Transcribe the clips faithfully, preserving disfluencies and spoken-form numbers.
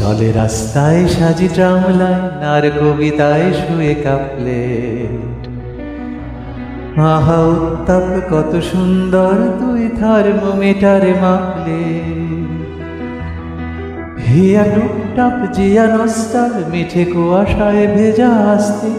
চলে রাস্তায় সাজি ট্রামলায়, আর কবিতায় শুয়ে কাঁপলে। আহা উত্তাপ কত সুন্দর, তুই থার্মোমিটারে মাপলে। হিয়া টুপটাপ জিয়া নস্টাল, মিঠে কুয়াশায় ভেজা আসতে।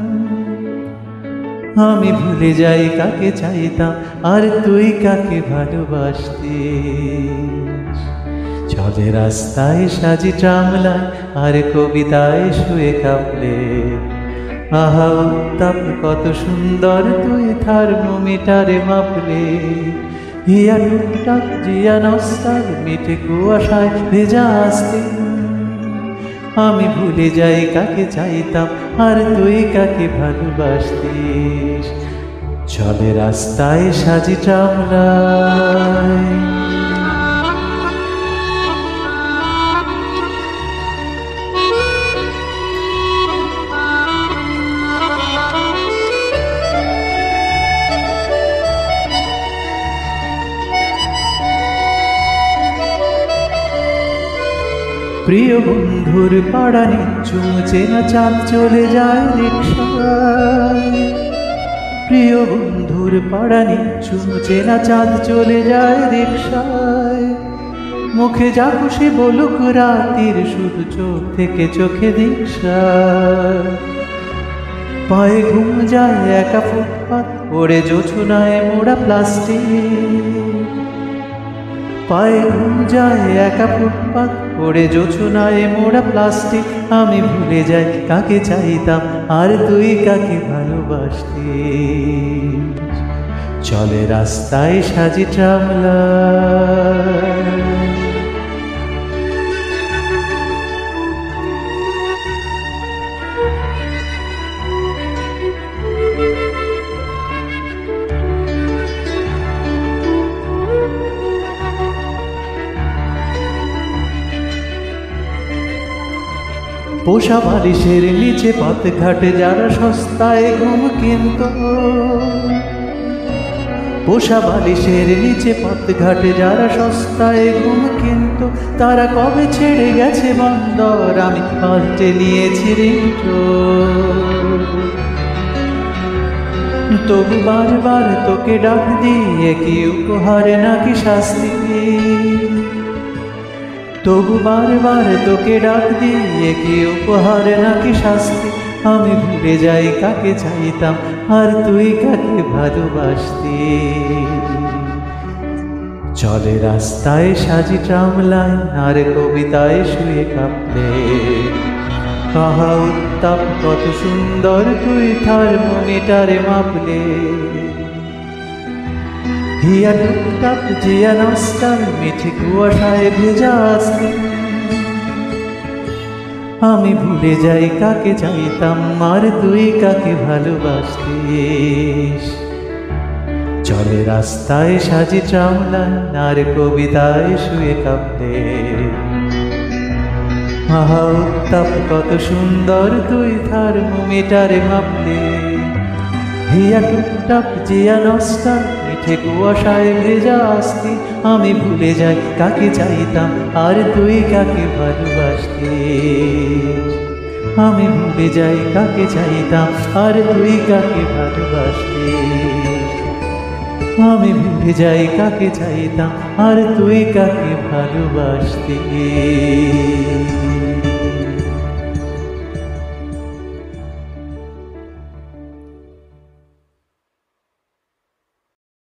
আমি ভুলে যাই কাকে চাইতাম, আর তুই কাকে ভালোবাসতিস। চলে রাস্তায় সাজি ট্রামলায়, আর কবিতায় শুয়ে কাঁপলে। আহা উত্তাপ কত সুন্দর, তুই থার্মোমিটারে মাপলে। হিয়া টুকটাক জিয়া নস্টাল, মিঠে কুয়াশায় ভেজা আসতে। আমি ভুলে যাই কাকে চাইতাম, আর তুই কাকে ভালোবাসতিস। চলে রাস্তায় সাজি ট্রামলায়। প্রিয় বন্ধুর পাড়া নিচুম চেনা চাঁদ চলে যায় রিকশায়। প্রিয় বন্ধুর পাড়া নিচুম চেনা চাঁদ চলে যায় রিকশায়। মুখে যা খুশি বলুক রাতির, শুধু চোখ থেকে চোখে দীক্ষা। পায়ে ঘুম যায় একা ফুটপাত, পড়ে জোছনায় মোড়া প্লাস্টিক। পায়ে ঘুম যায় একা ফুটপাত, পড়ে জোছনায় মোড়া প্লাস্টিক। আমি ভুলে যাই কাকে চাইতাম, আর তুই কাকে ভালোবাসতিস। চলে রাস্তায় সাজি ট্রামলায়। পোষা বালিশের নিচে পথ ঘাটে যারা সস্তায় ঘুম কিনত। পোষা বালিশের নিচে পথ ঘাটে যারা সস্তায় ঘুম কিনত। তারা কবে ছেড়ে গেছে বন্দর, আমি পাল্টে নিয়েছি রিংটোন। তবু বারবার তোকে ডাক দিয়ে, কি উপহার নাকি শাস্তি। তবু বারবার তোকে ডাক দিয়ে, কি উপহার নাকি শাস্তি। আমি ভুলে যাই কাকে চাইতাম, আর তুই কাকে ভালোবাসতিস। চলে রাস্তায় সাজি ট্রামলায়, আর কবিতায় শুয়ে কাঁপলে। আহা উত্তাপ কত সুন্দর, তুই থার্মোমিটারে মাপলে। হিয়া টুকটাক জিয়া নস্টাল, মিঠে কুয়াশায় ভেজা আসতে। আমি ভুলে যাই কাকে চাইতাম, আর তুই কাকে ভালোবাসতিস। চলে রাস্তায় সাজি ট্রামলায়, আর কবিতায় শুয়ে কাঁপলে। আহা উত্তাপ কত সুন্দর, তুই থার্মোমিটারে মাপলে। হিয়া টুকটাক জিয়া নস্টাল, মিঠে কুয়াশায় ভেজা আসতি। আমি ভুলে যাই কাকে চাইতাম, আর তুই কাকে ভালোবাসতিস। আমি ভুলে যাই কাকে চাইতাম, আর তুই কাকে ভালোবাসতিস। আমি ভুলে যাই কাকে চাইতাম, আর তুই কাকে ভালোবাসতিস।